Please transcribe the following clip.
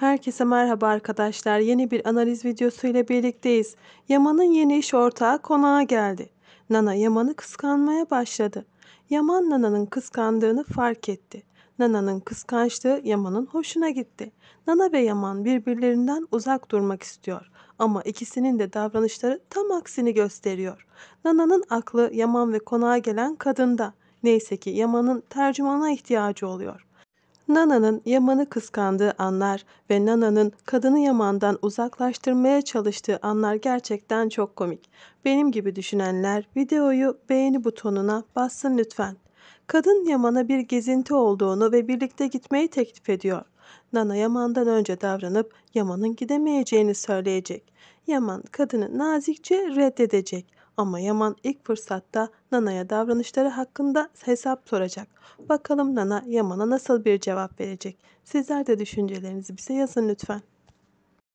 Herkese merhaba arkadaşlar. Yeni bir analiz videosu ile birlikteyiz. Yaman'ın yeni iş ortağı konağa geldi. Nana Yaman'ı kıskanmaya başladı. Yaman Nana'nın kıskandığını fark etti. Nana'nın kıskançlığı Yaman'ın hoşuna gitti. Nana ve Yaman birbirlerinden uzak durmak istiyor. Ama ikisinin de davranışları tam aksini gösteriyor. Nana'nın aklı Yaman ve konağa gelen kadında. Neyse ki Yaman'ın tercümana ihtiyacı oluyor. Nana'nın Yaman'ı kıskandığı anlar ve Nana'nın kadını Yaman'dan uzaklaştırmaya çalıştığı anlar gerçekten çok komik. Benim gibi düşünenler videoyu beğeni butonuna bassın lütfen. Kadın Yaman'a bir gezinti olduğunu ve birlikte gitmeyi teklif ediyor. Nana Yaman'dan önce davranıp Yaman'ın gidemeyeceğini söyleyecek. Yaman kadını nazikçe reddedecek. Ama Yaman ilk fırsatta Nana'ya davranışları hakkında hesap soracak. Bakalım Nana Yaman'a nasıl bir cevap verecek? Sizler de düşüncelerinizi bize yazın lütfen.